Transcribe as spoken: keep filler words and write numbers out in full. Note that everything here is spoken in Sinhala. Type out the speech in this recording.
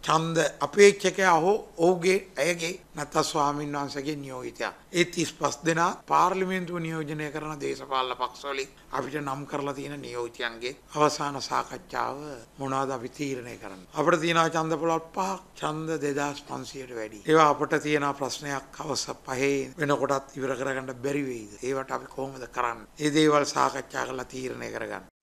ඡන්ද අපේක්ෂකයා හෝ ඔහුගේ ඇයගේ නැත්නම් ස්වාමීන් වහන්සේගේ නියෝජිතයා. ඒ තිස් පහ දෙනා පාර්ලිමේන්තුව නියෝජනය කරන දේශපාලන පක්ෂවලින් අපිට නම් කරලා තියෙන නියෝජිතයන්ගේ අවසාන සාකච්ඡාව මොනවද අපි තීරණය කරන්නේ. අපිට තියෙනවා ඡන්ද පොළොස් පහක්, ඡන්ද දෙදාස් පන්සියයට වැඩි. ඒවා අපිට තියෙන ප්‍රශ්නයක් හවස පහේ වෙනකොටත් ඉවර කරගන්න බැරි වෙයිද? ඒවට අපි කොහොමද කරන්නේ? මේ දේවල් සාකච්ඡා කරලා තීරණය කරගන්න.